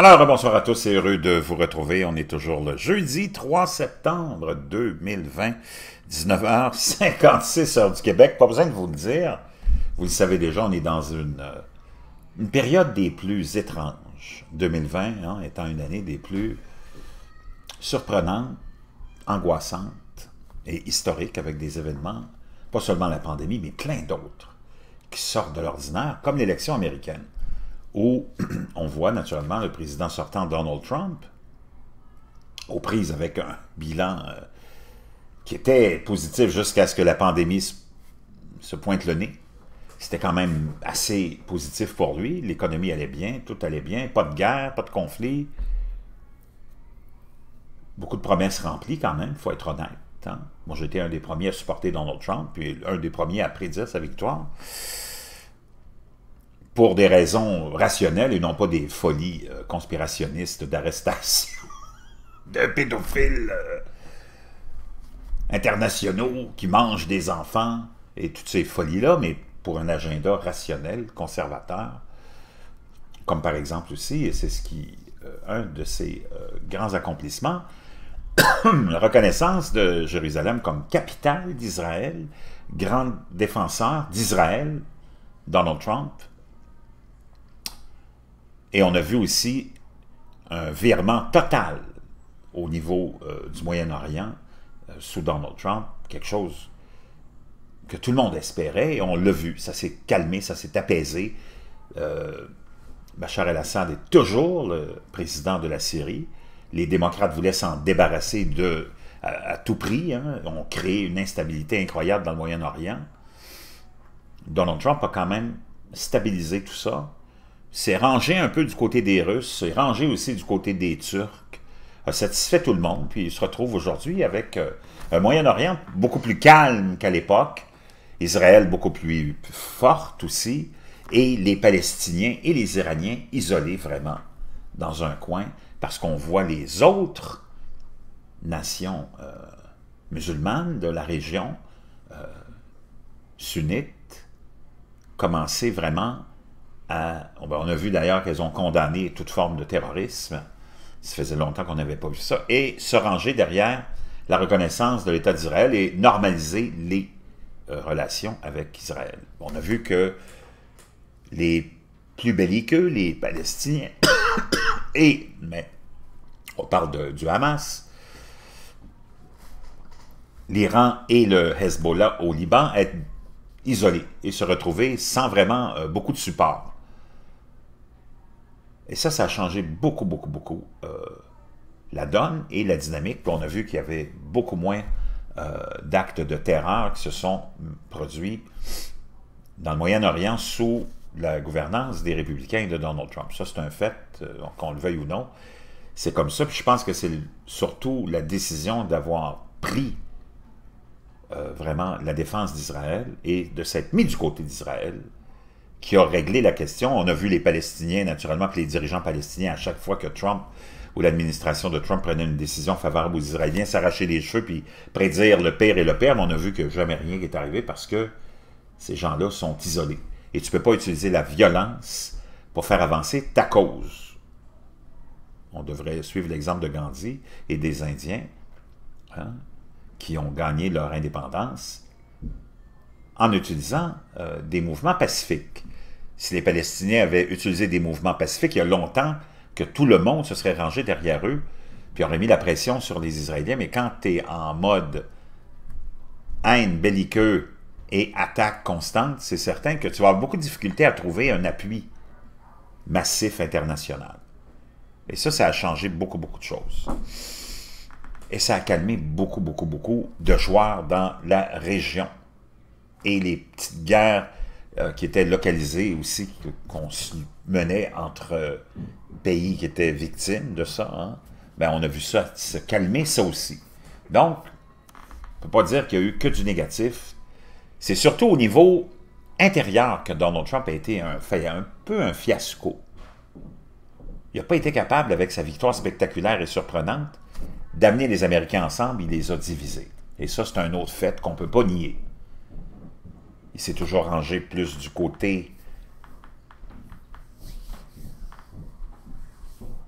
Alors, bonsoir à tous, c'est heureux de vous retrouver. On est toujours le jeudi 3 septembre 2020, 19h56 heure du Québec. Pas besoin de vous le dire. Vous le savez déjà, on est dans une période des plus étranges. 2020 étant une année des plus surprenantes, angoissantes et historiques avec des événements, pas seulement la pandémie, mais plein d'autres qui sortent de l'ordinaire, comme l'élection américaine, où on voit naturellement le président sortant Donald Trump aux prises avec un bilan qui était positif jusqu'à ce que la pandémie se pointe le nez. C'était quand même assez positif pour lui. L'économie allait bien, tout allait bien, pas de guerre, pas de conflit. Beaucoup de promesses remplies quand même, il faut être honnête. Hein? Moi, j'étais un des premiers à supporter Donald Trump, puis un des premiers à prédire sa victoire, pour des raisons rationnelles et non pas des folies conspirationnistes d'arrestation de pédophiles internationaux qui mangent des enfants et toutes ces folies-là, mais pour un agenda rationnel, conservateur, comme par exemple aussi, et c'est ce qui un de ses grands accomplissements, la reconnaissance de Jérusalem comme capitale d'Israël, grand défenseur d'Israël, Donald Trump. Et on a vu aussi un virement total au niveau du Moyen-Orient sous Donald Trump, quelque chose que tout le monde espérait, et on l'a vu, ça s'est calmé, ça s'est apaisé. Bachar el-Assad est toujours le président de la Syrie. Les démocrates voulaient s'en débarrasser à tout prix, ont créé une instabilité incroyable dans le Moyen-Orient. Donald Trump a quand même stabilisé tout ça, s'est rangé un peu du côté des Russes, s'est rangé aussi du côté des Turcs, a satisfait tout le monde, puis il se retrouve aujourd'hui avec un Moyen-Orient beaucoup plus calme qu'à l'époque, Israël beaucoup plus forte aussi, et les Palestiniens et les Iraniens isolés vraiment dans un coin, parce qu'on voit les autres nations musulmanes de la région, sunnites, commencer vraiment on a vu d'ailleurs qu'elles ont condamné toute forme de terrorisme, ça faisait longtemps qu'on n'avait pas vu ça, et se ranger derrière la reconnaissance de l'État d'Israël et normaliser les relations avec Israël. On a vu que les plus belliqueux, les Palestiniens, mais on parle du Hamas, l'Iran et le Hezbollah au Liban, être isolés et se retrouver sans vraiment beaucoup de support. Et ça a changé beaucoup la donne et la dynamique. Puis on a vu qu'il y avait beaucoup moins d'actes de terreur qui se sont produits dans le Moyen-Orient sous la gouvernance des républicains et de Donald Trump. Ça, c'est un fait, qu'on le veuille ou non. C'est comme ça. Puis je pense que c'est surtout la décision d'avoir pris vraiment la défense d'Israël et de s'être mis du côté d'Israël qui a réglé la question. On a vu les Palestiniens, naturellement, puis les dirigeants palestiniens, à chaque fois que Trump ou l'administration de Trump prenait une décision favorable aux Israéliens, s'arracher les cheveux puis prédire le pire et le pire, mais on a vu que jamais rien n'est arrivé parce que ces gens-là sont isolés. Et tu ne peux pas utiliser la violence pour faire avancer ta cause. On devrait suivre l'exemple de Gandhi et des Indiens, qui ont gagné leur indépendance en utilisant des mouvements pacifiques. Si les Palestiniens avaient utilisé des mouvements pacifiques, il y a longtemps que tout le monde se serait rangé derrière eux, puis aurait mis la pression sur les Israéliens, mais quand tu es en mode haine, belliqueux et attaque constante, c'est certain que tu vas avoir beaucoup de difficultés à trouver un appui massif international. Et ça a changé beaucoup de choses. Et ça a calmé beaucoup de joueurs dans la région. Et les petites guerres qui étaient localisées aussi, qu'on menait entre pays qui étaient victimes de ça, ben on a vu ça se calmer, ça aussi. Donc, on ne peut pas dire qu'il y a eu que du négatif. C'est surtout au niveau intérieur que Donald Trump a été un peu un fiasco. Il n'a pas été capable, avec sa victoire spectaculaire et surprenante, d'amener les Américains ensemble, il les a divisés. Et ça, c'est un autre fait qu'on ne peut pas nier. Il s'est toujours rangé plus du côté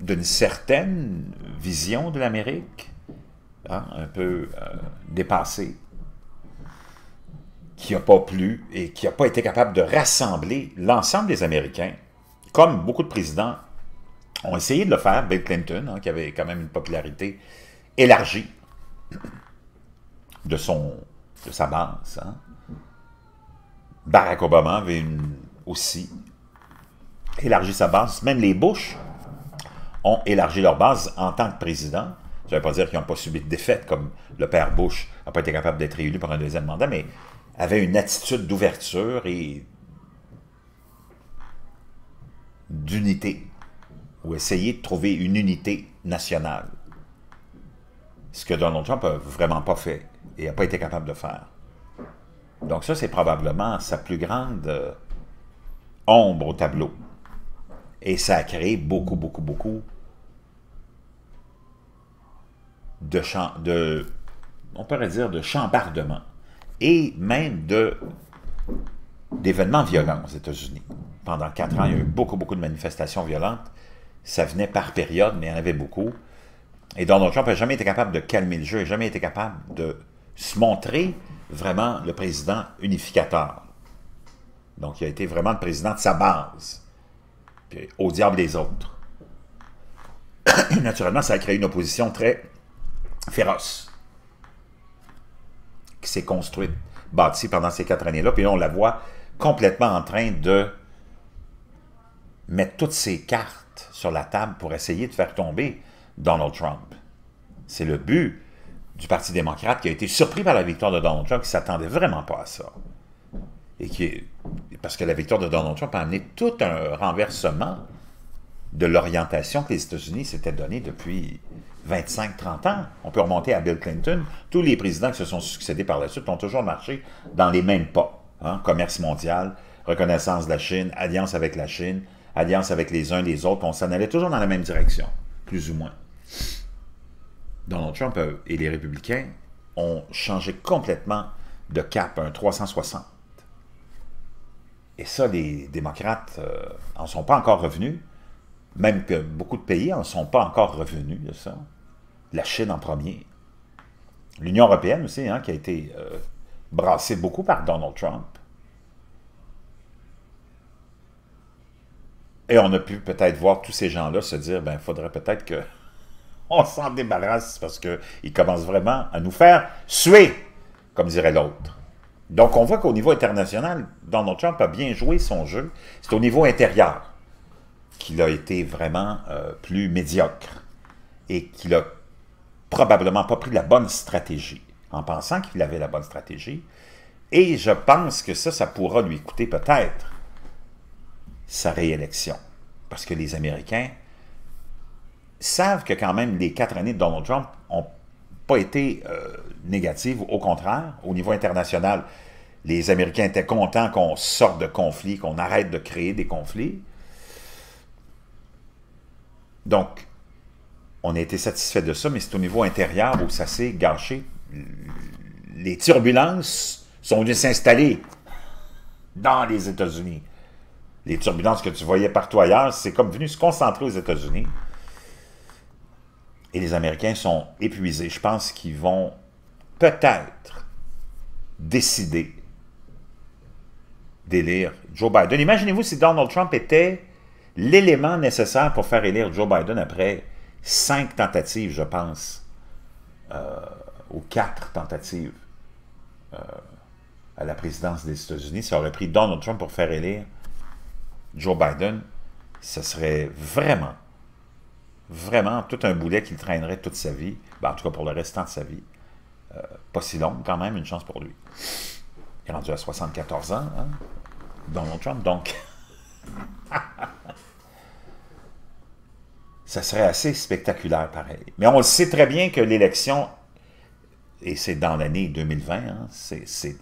d'une certaine vision de l'Amérique, hein, un peu dépassée, qui n'a pas plu et qui n'a pas été capable de rassembler l'ensemble des Américains, comme beaucoup de présidents ont essayé de le faire. Bill Clinton, hein, qui avait quand même une popularité élargie de sa base. Hein. Barack Obama avait aussi élargi sa base. Même les Bush ont élargi leur base en tant que président. Ça ne veut pas dire qu'ils n'ont pas subi de défaite, comme le père Bush n'a pas été capable d'être réélu pour un deuxième mandat, mais avait une attitude d'ouverture et d'unité, ou essayer de trouver une unité nationale. Ce que Donald Trump n'a vraiment pas fait et n'a pas été capable de faire. Donc ça, c'est probablement sa plus grande ombre au tableau. Et ça a créé beaucoup on pourrait dire, de chambardement et même d'événements violents aux États-Unis. Pendant 4 ans, il y a eu beaucoup de manifestations violentes. Ça venait par période, mais il y en avait beaucoup. Et Donald Trump n'a jamais été capable de calmer le jeu, n'a jamais été capable de se montrer vraiment le président unificateur. Donc, il a été vraiment le président de sa base. Puis, au diable des autres. Naturellement, ça a créé une opposition très féroce qui s'est construite, bâtie pendant ces 4 années-là. Puis là, on la voit complètement en train de mettre toutes ses cartes sur la table pour essayer de faire tomber Donald Trump. C'est le but du Parti démocrate qui a été surpris par la victoire de Donald Trump, qui ne s'attendait vraiment pas à ça. Parce que la victoire de Donald Trump a amené tout un renversement de l'orientation que les États-Unis s'étaient donnée depuis 25-30 ans. On peut remonter à Bill Clinton. Tous les présidents qui se sont succédés par la suite ont toujours marché dans les mêmes pas. Hein? Commerce mondial, reconnaissance de la Chine, alliance avec la Chine, alliance avec les uns les autres. On s'en allait toujours dans la même direction, plus ou moins. Donald Trump et les républicains ont changé complètement de cap, un 360. Et ça, les démocrates n'en sont pas encore revenus, même que beaucoup de pays n'en sont pas encore revenus de ça. La Chine en premier. L'Union européenne aussi, hein, qui a été brassée beaucoup par Donald Trump. Et on a pu peut-être voir tous ces gens-là se dire, ben, il faudrait peut-être que on s'en débarrasse parce qu'ils commencent vraiment à nous faire suer, comme dirait l'autre. Donc, on voit qu'au niveau international, Donald Trump a bien joué son jeu. C'est au niveau intérieur qu'il a été vraiment plus médiocre et qu'il a probablement pas pris la bonne stratégie, en pensant qu'il avait la bonne stratégie. Et je pense que ça pourra lui coûter peut-être sa réélection. Parce que les Américains savent que quand même les 4 années de Donald Trump n'ont pas été négatives. Au contraire, au niveau international, les Américains étaient contents qu'on sorte de conflits, qu'on arrête de créer des conflits. Donc, on a été satisfait de ça, mais c'est au niveau intérieur où ça s'est gâché. Les turbulences sont venues s'installer dans les États-Unis. Les turbulences que tu voyais partout ailleurs, c'est comme venu se concentrer aux États-Unis. Et les Américains sont épuisés. Je pense qu'ils vont peut-être décider d'élire Joe Biden. Imaginez-vous si Donald Trump était l'élément nécessaire pour faire élire Joe Biden après 5 tentatives, je pense, ou 4 tentatives à la présidence des États-Unis. Ça aurait pris Donald Trump pour faire élire Joe Biden. Ce serait vraiment tout un boulet qu'il traînerait toute sa vie. Ben, en tout cas, pour le restant de sa vie. Pas si long, quand même, une chance pour lui. Il est rendu à 74 ans, hein, Donald Trump, donc... ça serait assez spectaculaire, pareil. Mais on le sait très bien que l'élection, et c'est dans l'année 2020, hein, c'est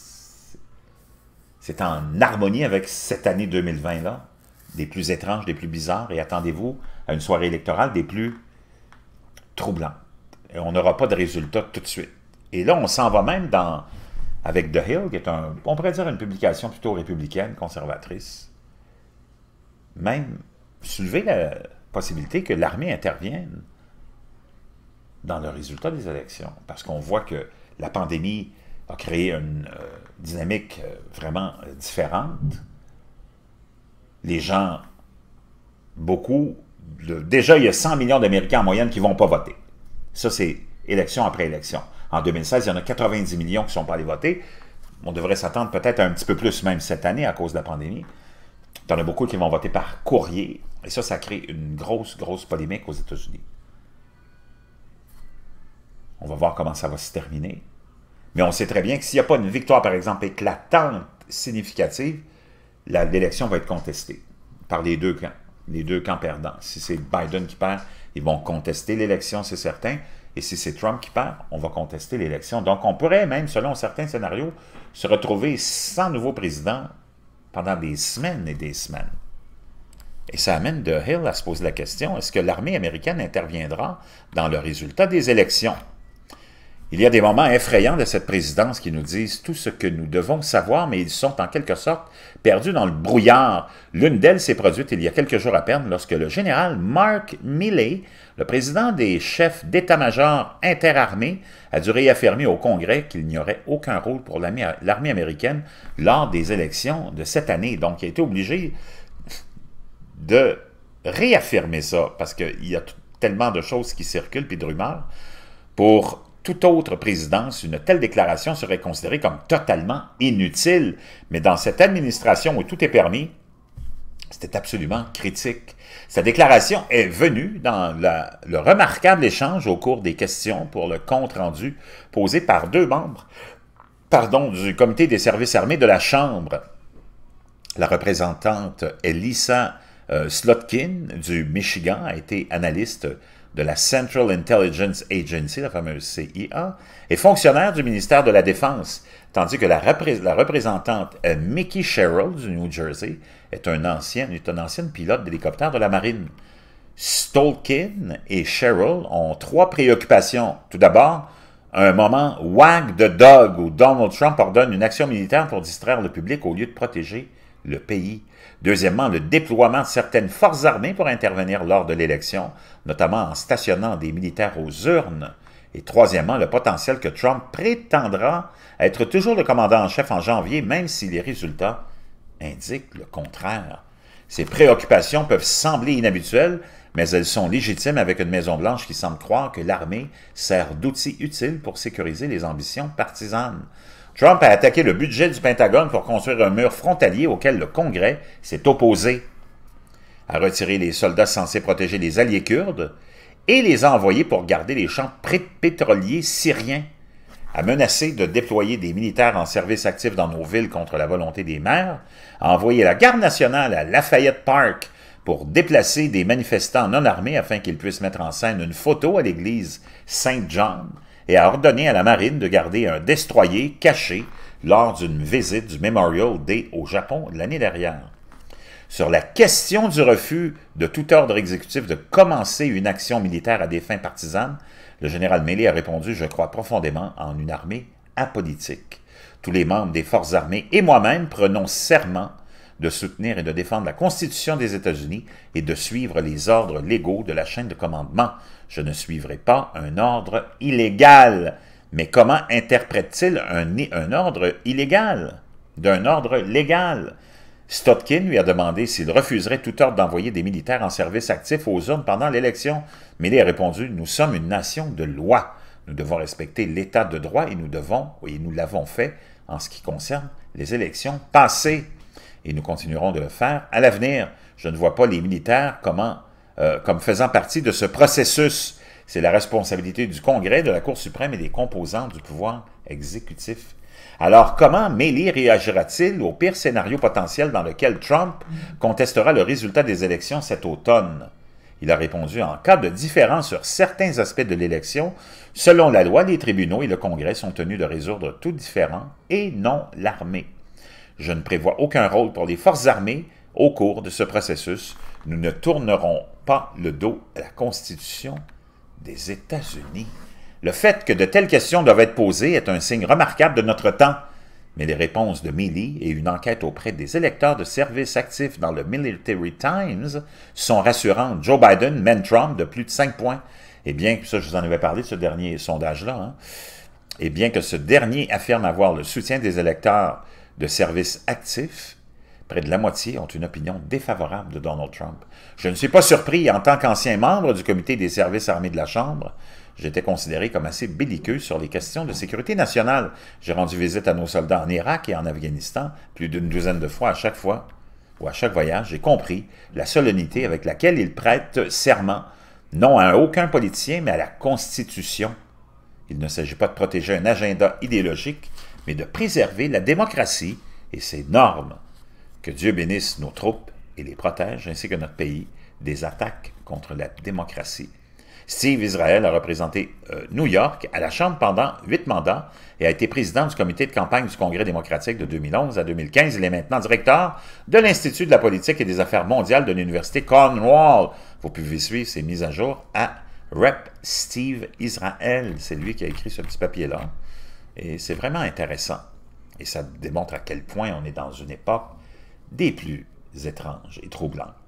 en harmonie avec cette année 2020-là, des plus étranges, des plus bizarres, et attendez-vous à une soirée électorale des plus troublantes. Et on n'aura pas de résultats tout de suite. Et là, on s'en va même avec The Hill, qui est on pourrait dire une publication plutôt républicaine, conservatrice, même soulever possibilité que l'armée intervienne dans le résultat des élections. Parce qu'on voit que la pandémie a créé une dynamique vraiment différente. Les gens, beaucoup, déjà il y a 100 millions d'Américains en moyenne qui ne vont pas voter. Ça, c'est élection après élection. En 2016, il y en a 90 millions qui ne sont pas allés voter. On devrait s'attendre peut-être un petit peu plus même cette année à cause de la pandémie. Il y en a beaucoup qui vont voter par courrier. Et ça crée une grosse polémique aux États-Unis. On va voir comment ça va se terminer. Mais on sait très bien que s'il n'y a pas une victoire, par exemple, éclatante, significative, l'élection va être contestée par les deux camps perdants. Si c'est Biden qui perd, ils vont contester l'élection, c'est certain. Et si c'est Trump qui perd, on va contester l'élection. Donc, on pourrait même, selon certains scénarios, se retrouver sans nouveau président pendant des semaines et des semaines. Et ça amène The Hill à se poser la question, est-ce que l'armée américaine interviendra dans le résultat des élections? Il y a des moments effrayants de cette présidence qui nous disent tout ce que nous devons savoir, mais ils sont en quelque sorte perdus dans le brouillard. L'une d'elles s'est produite il y a quelques jours à peine lorsque le général Mark Milley, le président des chefs d'état-major interarmés, a dû réaffirmer au Congrès qu'il n'y aurait aucun rôle pour l'armée américaine lors des élections de cette année. Donc, il a été obligé de réaffirmer ça, parce qu'il y a tellement de choses qui circulent, puis de rumeurs. Pour toute autre présidence, une telle déclaration serait considérée comme totalement inutile. Mais dans cette administration où tout est permis, c'était absolument critique. Sa déclaration est venue dans le remarquable échange au cours des questions pour le compte-rendu posé par deux membres du Comité des services armés de la Chambre. La représentante Elissa Slotkin du Michigan a été analyste de la Central Intelligence Agency, la fameuse CIA, et fonctionnaire du ministère de la Défense, tandis que la représentante Mickey Sherrill du New Jersey est une ancienne pilote d'hélicoptère de la marine. Stolkin et Sherrill ont trois préoccupations. Tout d'abord, un moment wag the dog où Donald Trump ordonne une action militaire pour distraire le public au lieu de protéger le pays. Deuxièmement, le déploiement de certaines forces armées pour intervenir lors de l'élection, notamment en stationnant des militaires aux urnes. Et troisièmement, le potentiel que Trump prétendra être toujours le commandant en chef en janvier, même si les résultats indiquent le contraire. Ces préoccupations peuvent sembler inhabituelles, mais elles sont légitimes avec une Maison-Blanche qui semble croire que l'armée sert d'outil utile pour sécuriser les ambitions partisanes. Trump a attaqué le budget du Pentagone pour construire un mur frontalier auquel le Congrès s'est opposé, a retiré les soldats censés protéger les alliés kurdes et les a envoyés pour garder les champs pétroliers syriens, a menacé de déployer des militaires en service actif dans nos villes contre la volonté des maires, a envoyé la garde nationale à Lafayette Park pour déplacer des manifestants non armés afin qu'ils puissent mettre en scène une photo à l'église Saint-John, et a ordonné à la marine de garder un destroyer caché lors d'une visite du Memorial Day au Japon l'année dernière. Sur la question du refus de tout ordre exécutif de commencer une action militaire à des fins partisanes, le général Milley a répondu « Je crois profondément en une armée apolitique. Tous les membres des forces armées et moi-même prenons serment de soutenir et de défendre la Constitution des États-Unis et de suivre les ordres légaux de la chaîne de commandement. Je ne suivrai pas un ordre illégal. » Mais comment interprète-t-il un ordre illégal d'un ordre légal? Stotkin lui a demandé s'il refuserait tout ordre d'envoyer des militaires en service actif aux urnes pendant l'élection. Milley a répondu « Nous sommes une nation de loi. Nous devons respecter l'état de droit et nous l'avons fait en ce qui concerne les élections passées. Et nous continuerons de le faire à l'avenir. Je ne vois pas les militaires comme faisant partie de ce processus. C'est la responsabilité du Congrès, de la Cour suprême et des composants du pouvoir exécutif. » Alors, comment Milley réagira-t-il au pire scénario potentiel dans lequel Trump contestera le résultat des élections cet automne? Il a répondu « En cas de différence sur certains aspects de l'élection, selon la loi, les tribunaux et le Congrès sont tenus de résoudre tout différend et non l'armée. Je ne prévois aucun rôle pour les forces armées au cours de ce processus. Nous ne tournerons pas le dos à la Constitution des États-Unis. » Le fait que de telles questions doivent être posées est un signe remarquable de notre temps. mais les réponses de Milley et une enquête auprès des électeurs de service actifs dans le Military Times sont rassurantes. Joe Biden mène Trump de plus de 5 points. Et bien que ça, je vous en avais parlé de ce dernier sondage-là, hein, et bien que ce dernier affirme avoir le soutien des électeurs de service actifs, près de la moitié ont une opinion défavorable de Donald Trump. Je ne suis pas surpris, en tant qu'ancien membre du comité des services armés de la Chambre, j'étais considéré comme assez belliqueux sur les questions de sécurité nationale. J'ai rendu visite à nos soldats en Irak et en Afghanistan plus d'une douzaine de fois à chaque fois, ou à chaque voyage. J'ai compris la solennité avec laquelle ils prêtent serment, non à aucun politicien, mais à la Constitution. Il ne s'agit pas de protéger un agenda idéologique, mais de préserver la démocratie et ses normes. Que Dieu bénisse nos troupes et les protège, ainsi que notre pays, des attaques contre la démocratie. Steve Israel a représenté New York à la Chambre pendant 8 mandats et a été président du comité de campagne du Congrès démocratique de 2011 à 2015. Il est maintenant directeur de l'Institut de la politique et des affaires mondiales de l'Université Cornwall. Vous pouvez suivre ses mises à jour à Rep. Steve Israel. C'est lui qui a écrit ce petit papier-là. Et c'est vraiment intéressant. Et ça démontre à quel point on est dans une époque des plus étranges et troublantes.